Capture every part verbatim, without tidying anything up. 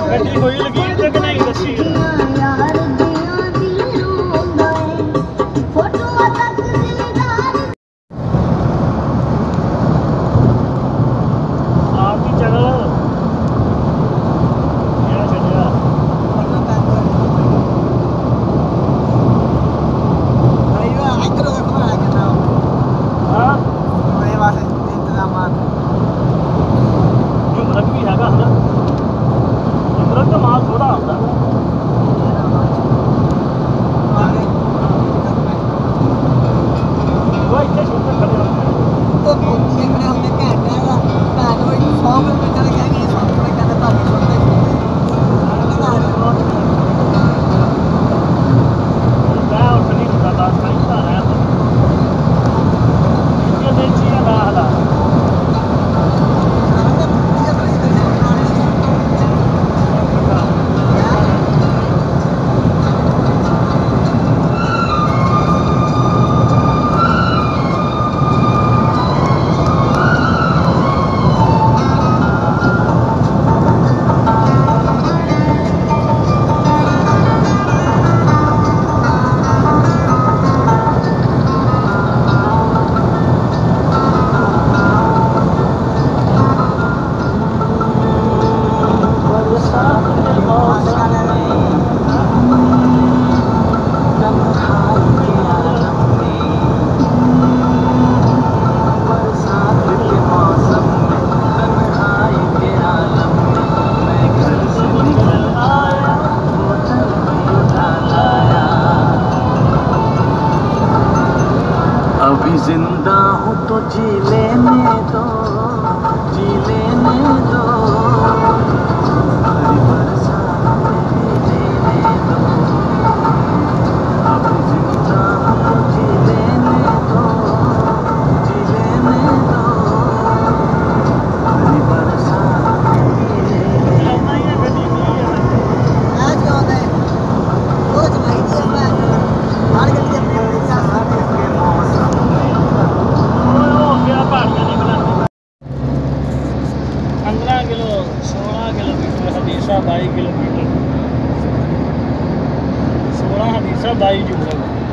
ਗੱਡੀ ਹੋਈ ਲਗੀ ਤੇ ਕਿ ਨਹੀਂ ਦੱਸੀ जिंदा हूँ तो जी लेने दो, जी लेने दो, हरी बरसात लेने दो। अब जिंदा हूँ तो जी लेने दो, जी लेने दो, हरी बरसात लेने दो। आज कौन है? रोज भाई जी मैं हर गली अपने पंद्रह किलो सोलह किलोमीटर हदीसा बाई किलोमीटर सोलह हदीसा बाई जुमला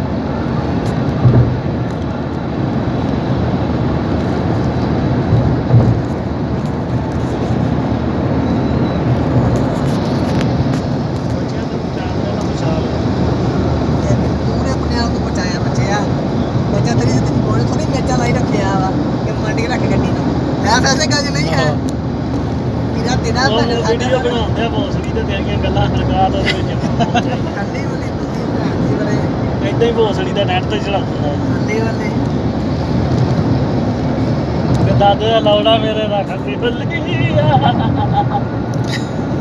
ऐसे गज नहीं है मेरा तेरा वीडियो बनाਉਂਦੇ ਆ ਭੋਸੜੀ ਤੇ ਤੇਰੀਆਂ ਗੱਲਾਂ ਲਗਾ ਦੋ ਉਹਦੇ ਵਿੱਚ ਠੰਡੀ ਵਾਲੀ ਤੁਸੀਂ ਬਣਾਉਂਦੀ ਬਰੇ ਇਦਾਂ ਹੀ ਭੋਸੜੀ ਦਾ ਨੈਟ ਤੇ ਚੜਾਉਂਦਾ ਠੰਡੀ ਵਾਲੀ ਤੇ ਦਾਦੇ ਦਾ ਲੌੜਾ ਮੇਰੇ ਦਾ ਖੱਤੀ ਬੱਲੀ